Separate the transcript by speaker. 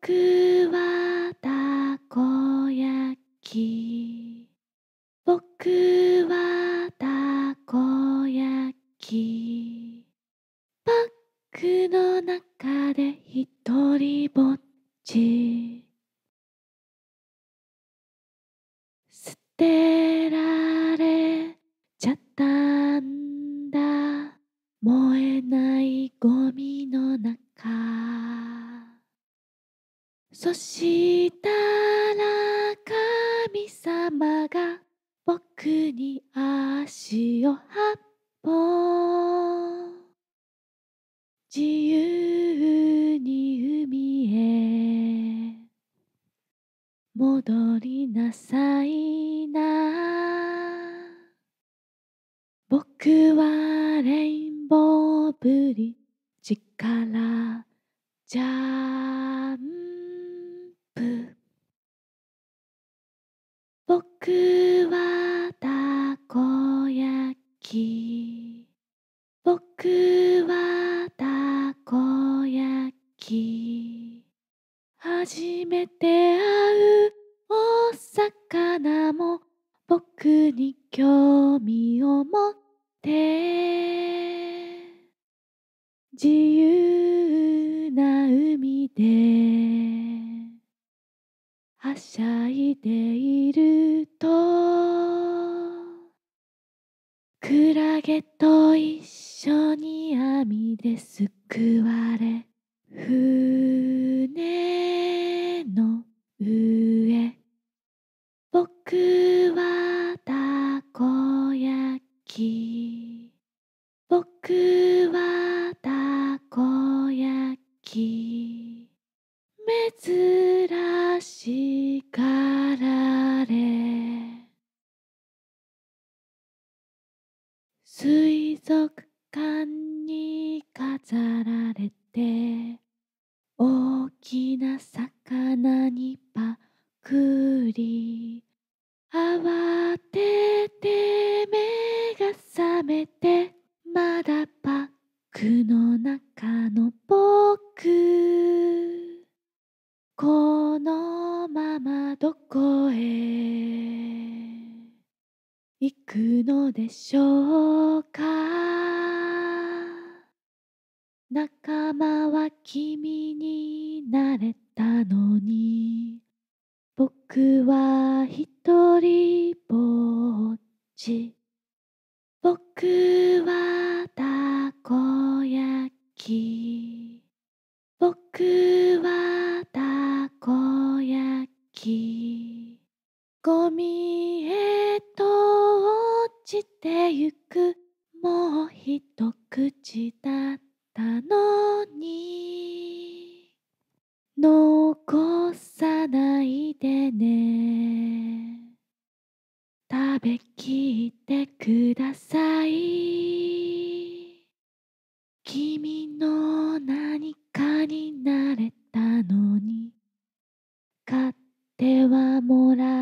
Speaker 1: 僕はたこ焼き。僕はたこ焼き。パックの中で一人ぼっち。捨てられちゃったんだ。燃えないゴミの中。そしたら神様が僕に足を8本自由に海へ戻りなさいな。僕はレインボーブリッジからジャンプ。僕はたこ焼き。僕はたこ焼き。初めて会うお魚も僕に興味を持って自由な海ではしゃいでいるとクラゲと一緒に網ですくわれ船の上僕はたこ焼き。僕はたこ焼き。珍しがられ水族館に飾られて大きな魚にパクリ慌てて目が覚めてまだパックの中の僕このままどこへ行くのでしょうか。仲間は君になれたのに僕は一人ぼっち。僕はたこ焼き。僕はたこ焼き。ゴミへと落ちてゆくもう一口だったのに残さないでね。食べきってください。君の何かになれたのに買ってはもら